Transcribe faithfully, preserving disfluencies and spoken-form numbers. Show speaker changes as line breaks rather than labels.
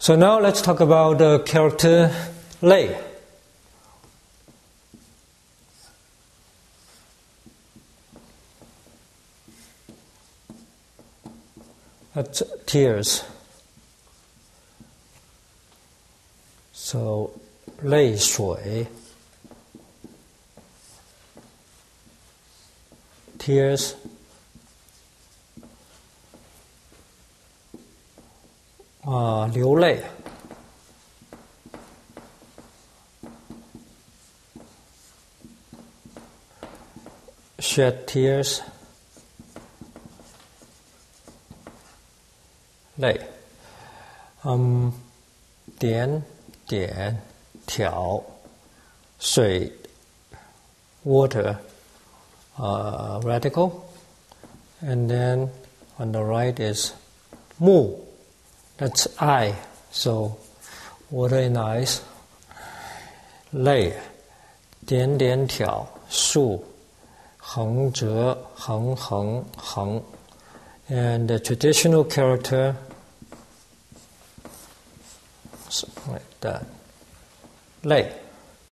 So now let's talk about the character lei. That's tears. So 泪水 tears. Uh, 流泪 shed tears. 泪 um, 点点挑 水 water uh, radical, and then on the right is 目 that's eye, so water in eyes. 泪点点挑竖横折横横横 and the traditional character something like that. 泪